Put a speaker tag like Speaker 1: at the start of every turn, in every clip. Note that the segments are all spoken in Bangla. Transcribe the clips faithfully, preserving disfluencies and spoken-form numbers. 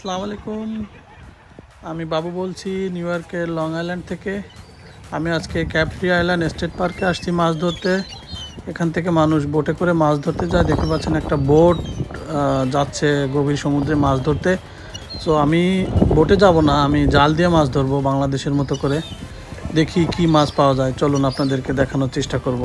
Speaker 1: আসসালামু আলাইকুম। আমি বাবু বলছি নিউ ইয়র্কের লং আইল্যান্ড থেকে। আমি আজকে ক্যাপ্রি আইল্যান্ড স্টেট পার্কে আসছি মাছ ধরতে। এখান থেকে মানুষ বোটে করে মাছ ধরতে যায়। দেখতে পাচ্ছেন একটা বোট যাচ্ছে গভীর সমুদ্রে মাছ ধরতে। সো আমি বোটে যাব না, আমি জাল দিয়ে মাছ ধরবো বাংলাদেশের মতো করে। দেখি কি মাছ পাওয়া যায়, চলুন আপনাদেরকে দেখানোর চেষ্টা করব।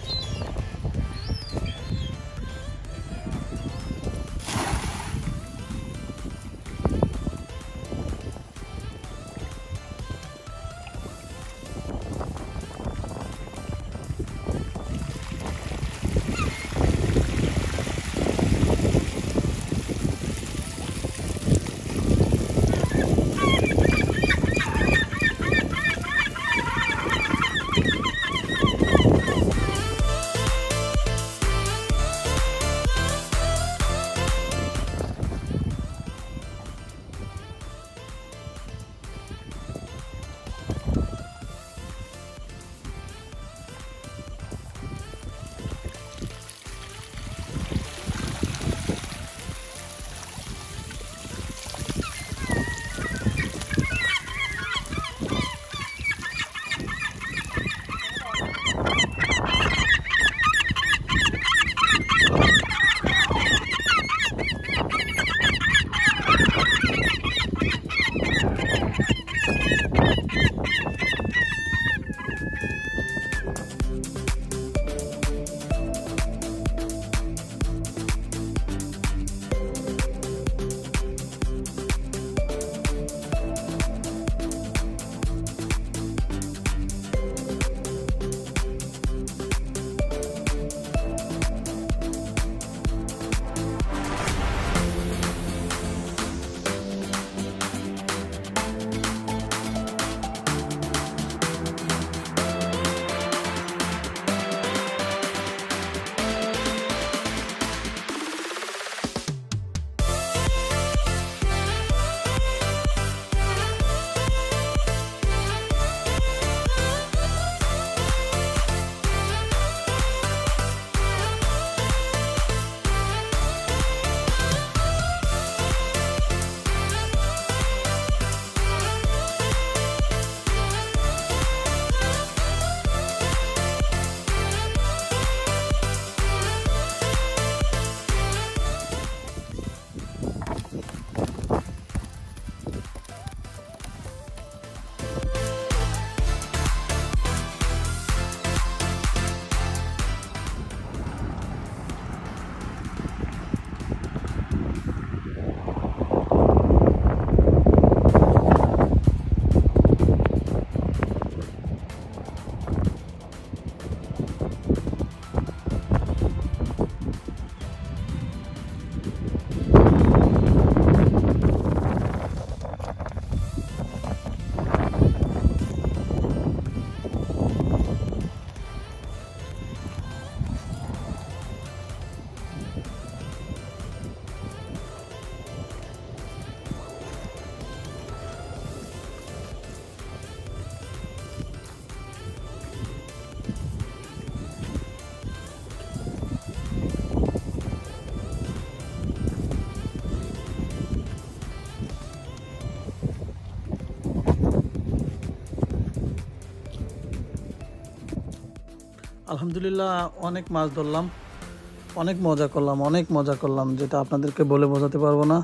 Speaker 1: আলহামদুলিল্লাহ, অনেক মাছ ধরলাম, অনেক মজা করলাম, অনেক মজা করলাম, যেটা আপনাদেরকে বলে বোঝাতে পারবো না।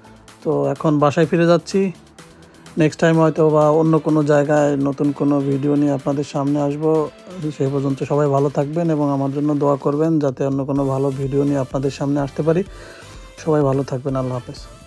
Speaker 1: তো এখন বাসায় ফিরে যাচ্ছি। নেক্সট টাইম হয়তো বা অন্য কোনো জায়গায় নতুন কোনো ভিডিও নিয়ে আপনাদের সামনে আসবো। সেই পর্যন্ত সবাই ভালো থাকবেন এবং আমার জন্য দোয়া করবেন যাতে অন্য কোনো ভালো ভিডিও নিয়ে আপনাদের সামনে আসতে পারি। সবাই ভালো থাকবেন। আল্লাহ হাফেজ।